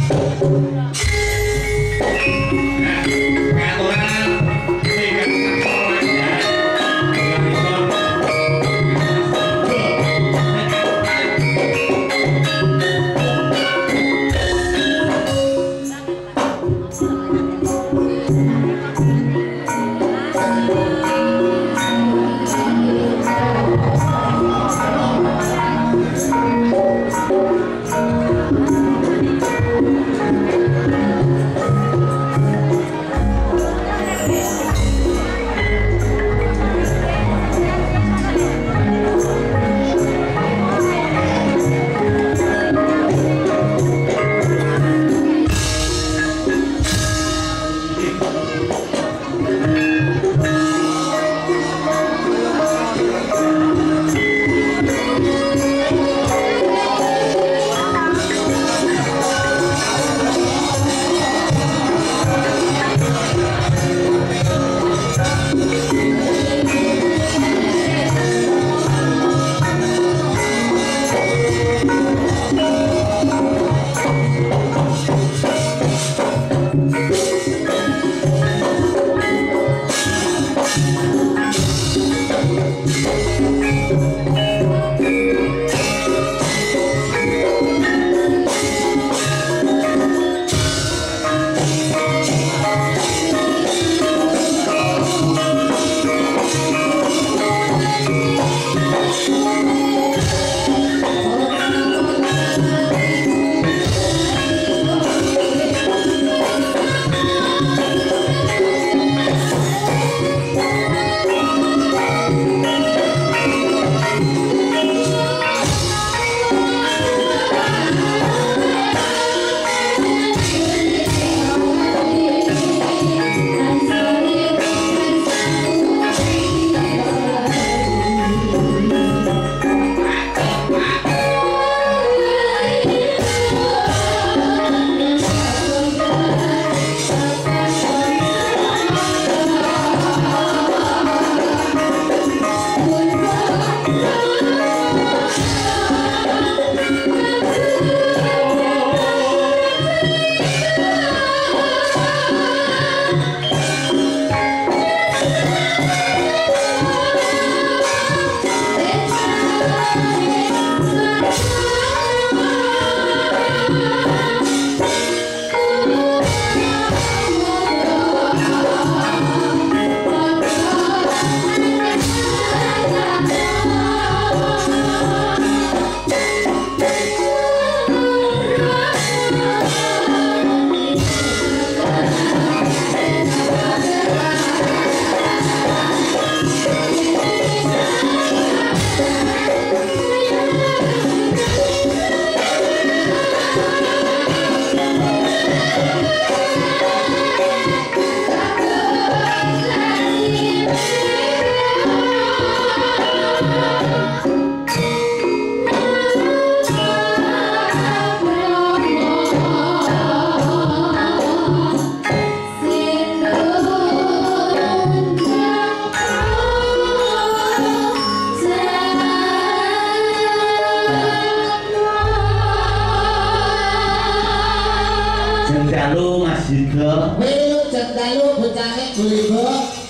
Jigo. Wih, jengkalu bocahnya Jigo.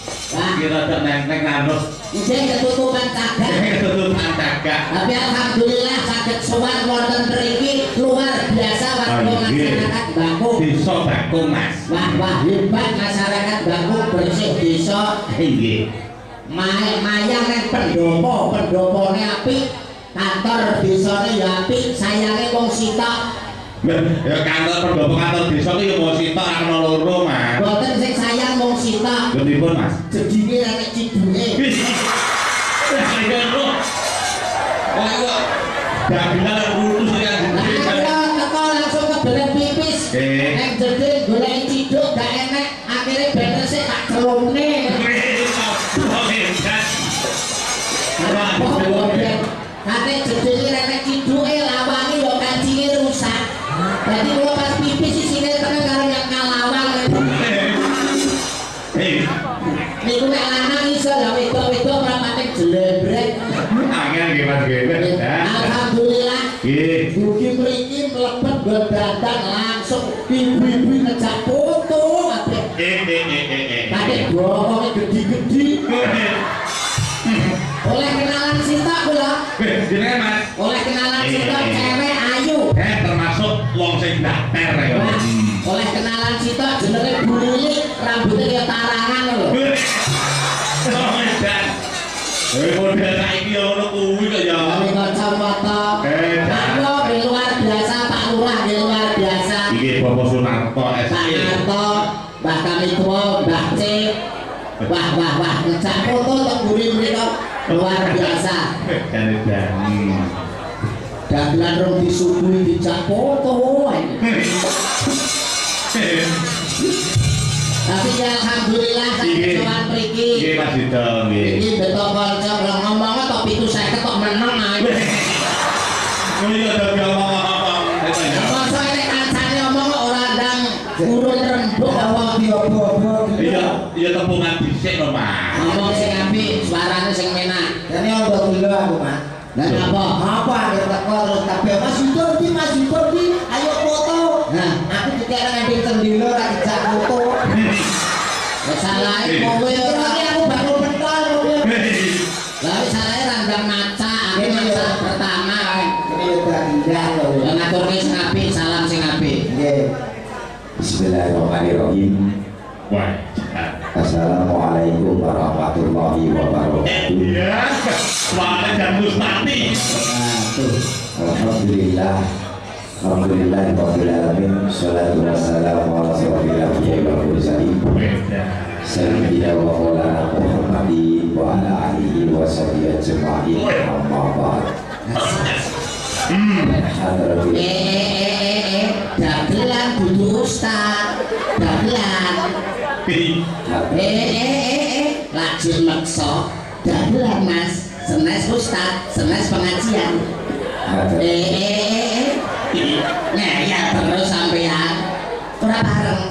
Kira tak nenteng harus. Ini ketutupan cagak. Ketutupan cagak. Tapi alhamdulillah sakit sowan wonten mriki luar biasa warga masyarakat Bangku. Desa Bangku, Mas. Wah, hebat masyarakat Bangku bersih desa. Nggih. Mayang nang pendopone apik. Kantor desane ya apik, sayange wong sitok. Ya kantor pendopo kantor desa ku ya wong sitok ana loro, Mas. Mboten sing sayang wong sitok. Lha pripun, Mas? Jedine nek ciduke. Ayo lho. Wah, dagelan putus ya. Teko langsung kebelet pipis. Nek jedhe golek ciduk gak enek, akhire bener sik tak celupne. Kate jedhe nek ciduke lawange yo kancinge rusak. Jadi kalau pas pipis isine tenan karo yang kalawang. Niku nek lanang iso ya wedok-wedok ora patek jelebrek. Angel nggih Mas nggih. Alhamdulillah. Nggih. Dugi mriki mlebet dadak langsung ngejak foto kabeh. Kabeh bokonge gede-gede. Oleh kenalan sitok kula. Jenenge Mas. Oleh kenalan sitok cewek ayu. Termasuk wong sing dater ya. Oleh kenalan sitok jenenge Bu Lili, rambutnya kaya tarangan lho. Oh edan. Model saiki ya ngono kuwi kok ya. Ini kacamata. Pak luar biasa, Pak Lurah luar biasa. Iki Bapak Sunarto Pak Narto, Mbah Kamitwa, Mbah C. Wah, ngejak foto untuk guri-guri kok luar biasa. Dagelan rong disuguhi dijak foto wae. Tapi ya alhamdulillah saya sowan mriki. Nggih Mas Dito nggih. Iki beto kanca ngomong tok 750 kok meneng ae. Oh iya dadi omong-omong. Masa nek kancane omong ora ndang urun rembug apa diobo-obo. Iya tepungan dhisik lho Mas. Ngomong sing apik, suarane sing enak. Dene ondo gelo aku, Mas. Lah apa? Apa ya teko terus kabeh Mas Yudo di, ayo foto. Nah, aku dikira ngambil sendilo ra dijak foto. Wis salahe kowe ora Aku bakal pentol kowe. Lah wis salahe randang maca, aku maca pertama wae. Ini udah indah lho. Ya ngaturke sing apik, salam sing apik. Nggih. Bismillahirrahmanirrahim. Wah. Assalamualaikum warahmatullahi wabarakatuh. Iya. Soalnya jam mustati. Alhamdulillah. Alhamdulillah rabbil alamin. Shalatu wassalamu ala asyrofil anbiya'i wal mursalin. Sayyidina wa maulana Muhammadin wa ala alihi wa sahbihi ajma'in. Amma ba'd. Hadratil Dagelan kudu ustaz. Dagelan. Lajur maksa. Dagelan Mas. Senes ustaz, senes pengajian. Ya terus sampean. Ora bareng.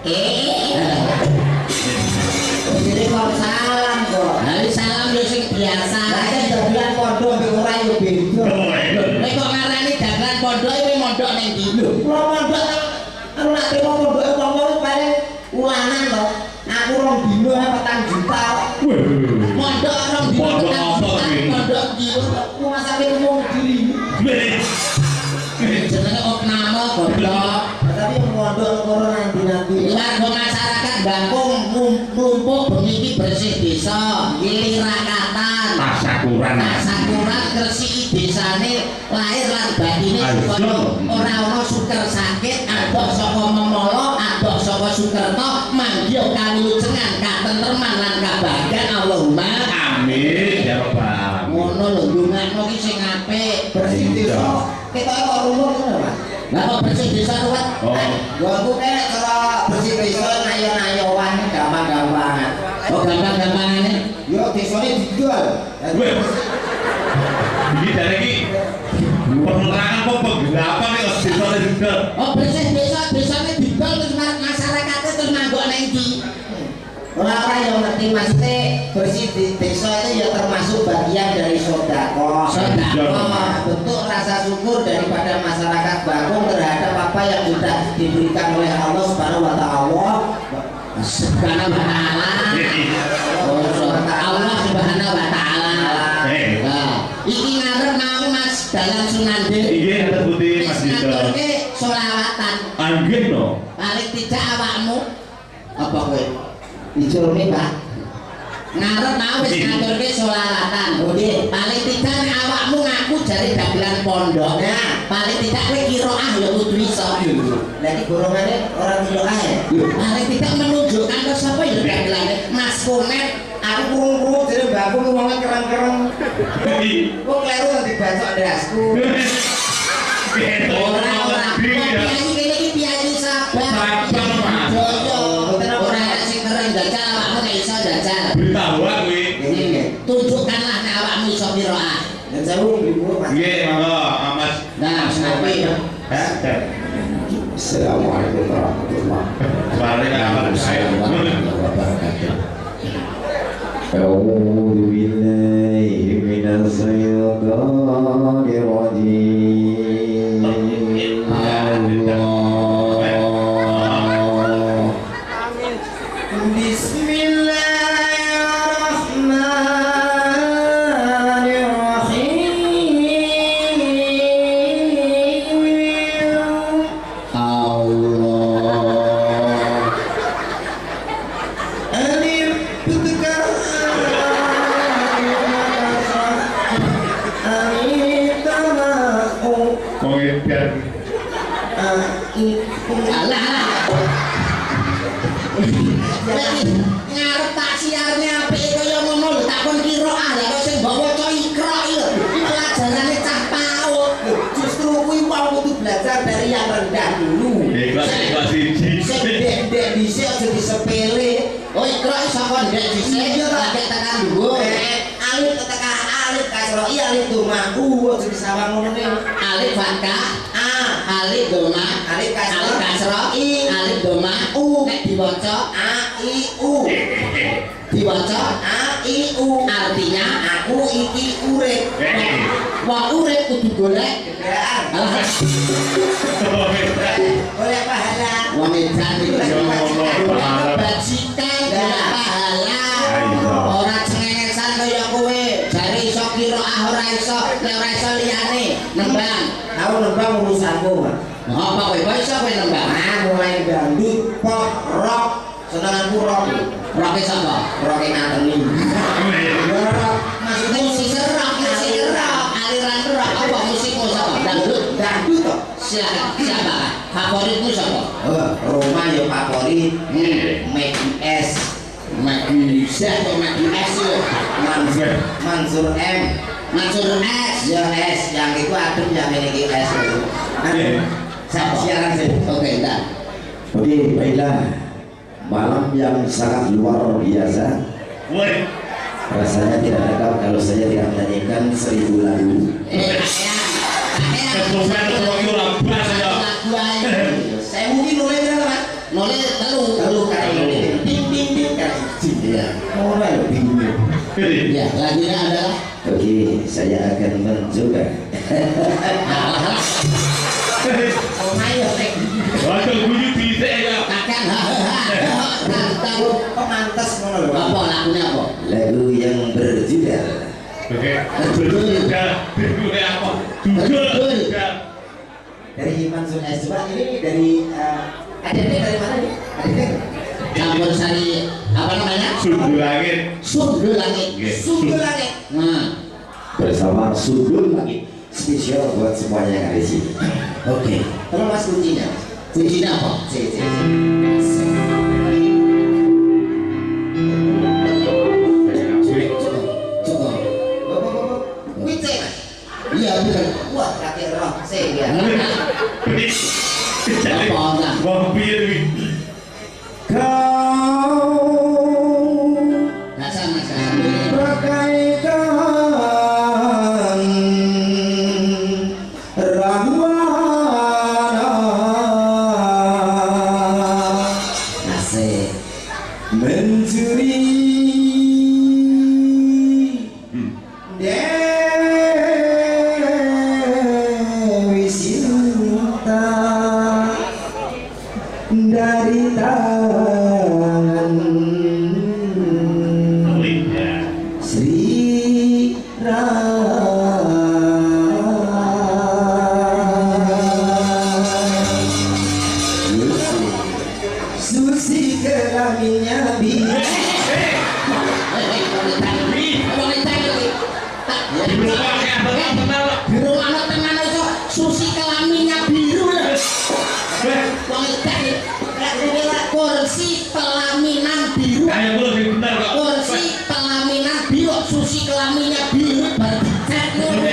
Jadi kok salam kok. Lah salam yo sing biasa. Lah dagelan pondok mbek ora yo beda. Nek kok ngarani dagelan pondok iki mondok ning ndi? Kula mondok aku nak terima pondoke wong-wong paling ulanan to. Aku rong dino 4 juta. Mondok rong dino mondok ndi? Aku masake wong diri. Jenenge opname goblok. Tapi yang mondok kono nanti. Warga masyarakat Bangkung numpuk bengi iki bersih desa, nglirakatan. Tasakuran. Gresiki desane lahir lan batine supaya ora ana suker sakit, adoh saka memala, adoh saka Sukerto, manggiyo kawilujengan, katentreman lan kabagyan Allahumma Amin ya rabbal alamin. ngono lho ndongakno ki sing apik. Bersih desa. Ketoke kok rumur ngono, Mas. Lah kok bersih desa ruwet? Gua aku kene kalau bersih desa nayo-nayoan gampang-gampangan. Oh gampang-gampangane. Yo desane didol. Iki dari iki penerangan apa penggelapan nek desa didol. Oh bersih desa, desane didol terus masyarakatnya terus nanggok nang ndi? Orang-orang yang ngerti maksudnya bersih di desa itu ya termasuk bagian dari sedekah. Bentuk rasa syukur daripada masyarakat Bangkung terhadap apa yang sudah diberikan oleh Allah Subhanahu wa taala. Subhanahu wa ta'ala. Allah Subhanahu wa ta'ala. Nah, iki ngarep mau Mas dalam Sunande. Iya ada putih Mas Dito. Ngaturke selawatan. Anggih no. Paling tidak awakmu apa kowe? Diculmi, Pak. Ngarep mau wis ngaturke selawatan. Paling tidak nek awakmu ngaku jare dagelan pondok. Nah, paling tidak kowe qiraah ya kudu iso. Lah iki golongane orang qiraah ya. Paling tidak menunjukkan ke sapa ya dagelane Mas Komet. Aku krungu jare mbakku ngomongnya keren-keren. Kok kleru nanti bacok ndasku. Ora piyayi kene iki piyayi sabar. Ora sing keren jajal awakmu nek iso jajal. Beritahuan kuwi. Tunjukkanlah nek awakmu iso qiraah. Dan saya bingung, Mas. Nggih, monggo Mas. Nah, sampai Assalamualaikum warahmatullahi wabarakatuh. أعوذ بالله من الشيطان الرجيم الله Wong edan. Alah. Ngarep tak siarne apik kaya ngono lho takon qiraah lha kok sing bawa cah ikra lho. Iki pelajarane cah PAUD. Justru kuwi mau kudu belajar dari yang rendah dulu. Kelas siji. Sing ndek dhisik aja disepele. Oh ikra saka ndek dhisik yo tak tekan dhuwur. Alif tekan alif kasroi alif domaku aja disawang ngono ne. Alif fathah a alif doma alif kasroi alif doma u nek diwaca a i u. Diwaca a i u artinya aku iki urip. Wong urip kudu golek kendaraan. Golek pahala. Wong edan iki bajikan golek pahala. Ora cengengesan kaya kowe. Jare iso qiraah ora iso, nek ora iso liyane nembang. Aku nembang urusanku, Pak. Apa kowe iso kowe nembang? Mulai dangdut, pop, rock, senenganku rock. Rock sapa? Rock Natali. Maksudnya musik rock, aliran rock apa musikmu sapa? Dangdut toh. Siapa? Favoritmu sapa? Roma ya favorit. Maggie S. Maggie Z atau Maggie S itu? Mansur M. Mansur S. Ya S, yang itu adem yang memiliki S itu. Siaran sih. Oke, entar. Oke, baiklah. Malam yang sangat luar biasa. Rasanya tidak lengkap kalau saya tidak menyanyikan 1000 lagu. Saya mungkin nulis berapa? Nulis telu kali ini. Ya. Ya, lagunya adalah. Oke, saya akan mencoba. Waktu bunyi bisa ya. Kakak pemantas ngono lho. Apa lagunya apa? Lagu yang berjudul. Oke. Berjudul apa? Judul. Dari Mansur S. Coba ini dari adiknya dari mana nih? Adiknya Campur sari apa namanya? Sundul langit. Sundul langit. Sundul langit. Nah, Bersama Sundul Langit. Spesial buat semuanya yang ada di sini. Oke. Tolong Mas kuncinya. kuncinya apa? Iya betul. Wah, kakek roh sih ya. Wong piye iki? Dasar Mas. Bagaikan rahwana Asik. mencuri Dewi Sinta dari tangan Sri Susi kelaminnya bi Biru anak tenan itu susi kelaminnya biru lah. Wong iki kursi pelaminan biru. Kayak belum sing bener kok. Kursi pelaminan biru, susi kelaminnya biru bercat ngono.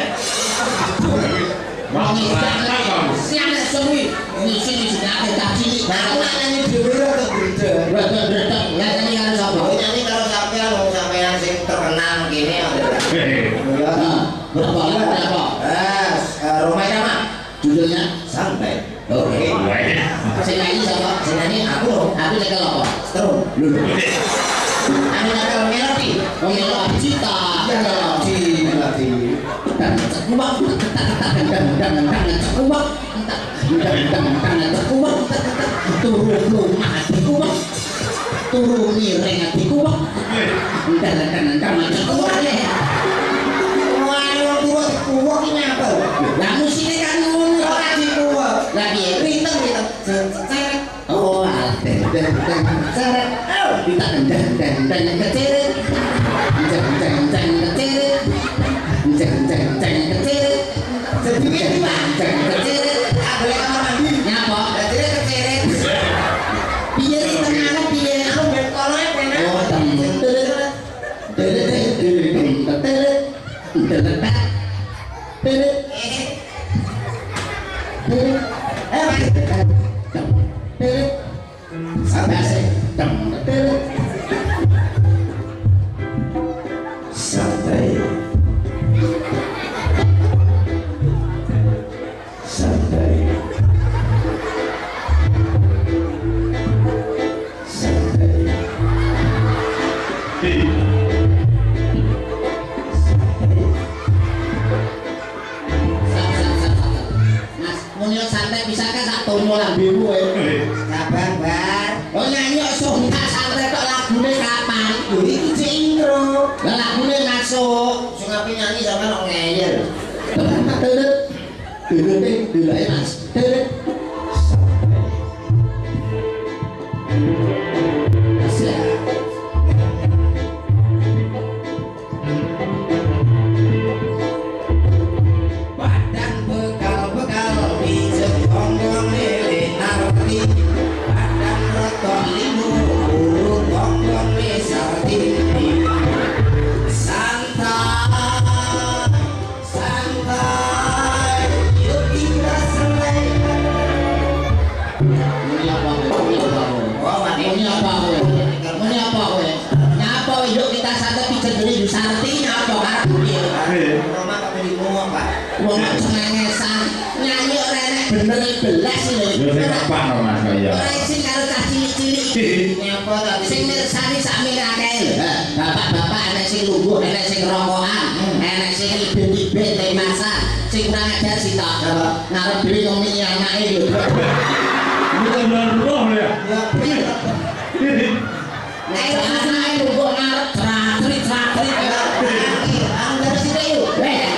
Wong iki siane suwi. Di sini sudah ada cilik. Aku nyanyi dhewe rada beda. Rada-rada nyanyi karo sapa? Oh, nyanyi kalau sampean sing terkenal gini Berapa? Rumah Irama Judulnya sampai. Oke. Sing nyanyi sapa? Sing nyanyi aku nyekel apa? Strum. Lho. Aku nyekel melodi. Oh, melodi cita. Ya melodi. Dan cekuak turu matiku turu miring atiku Kuwak ini apa? lah musiknya kan ngono Ora dikuwak. lah piye Ritme. oh seret kita dan keceret keceret Deletak. Mas. Sampai sih. Santai. Santai. Santai. Mas, munyo santai bisa kan sak tono lambemu kowe. Sabar, Bar. Oh nyanyi kok enggak santai tok lagune kapan? Lho iki cek intro. Lah lagune masuk. Sing ape nyanyi sampean kok ngeyel. Telet. Telet delake Mas. Telet. Badan bekal-bekal pijet gonggong lele arti. Badan rotok limu urut gonggong mesarti. Santai, santai, yuk kita selai. Muni apa kowe? Oh, Pak. Muni apa kowe? Muni apa kowe? Nyapa yuk kita santai pijet diri Sarti nyapa karep piye? Roma kok beli ngomong, Pak. Wong cengengesan nyanyi ora enek bener belas lho. Yo sing apa no Mas kaya. Ora sing karo cah cilik-cilik. Nyapa tadi? Sing mirsani sak akeh lho. Bapak-bapak enek sing lungguh, enek sing rokokan, enek sing ibet-ibet ning masa. Sing kurang ajar sih tok. Ngarep dhewe ngomongin anake lho. Ini kan roh ya. Ya, Nek anake lungguh ngarep tratri-tratri. anggar sithik yuk.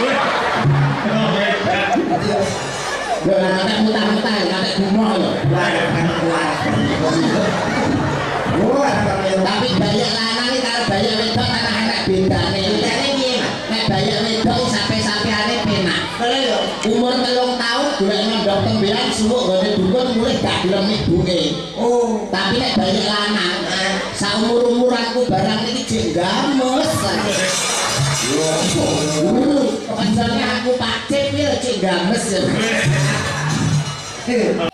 Lho nek mutar-mutar nek gumoh lho. Tapi banyak lanang iki karo banyak wedok ana enek bedane. Bedane piye, Mas? Nek banyak wedok sampe-sampeane penak. Boleh yuk. Umur 3 tahun golek mondok tembean suwuk gone dukun mulih gak gelem ibuke. Oh, Tapi nek banyak lanang, saumur-umuranku barang iki jek games. Pancene aku pacet piye jek games ya.